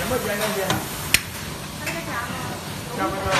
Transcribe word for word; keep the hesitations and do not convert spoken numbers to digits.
Nhắm mắt dây đâu vậy? Chào mọi người.